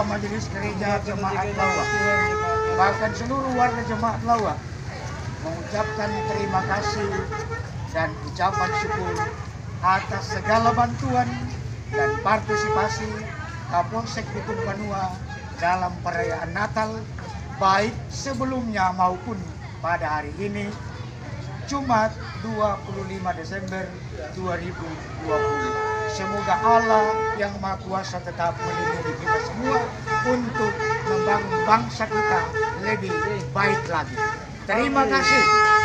Majelis Gereja Jemaat Lawa, bahkan seluruh warga Jemaat Lawa mengucapkan terima kasih dan ucapan syukur atas segala bantuan dan partisipasi Kapolsek Bitung Banua dalam perayaan Natal, baik sebelumnya maupun pada hari ini, Jumat 25 Desember 2020. Semoga Allah yang Maha Kuasa tetap melindungi kita semua untuk membangun bangsa kita lebih baik lagi. Terima kasih.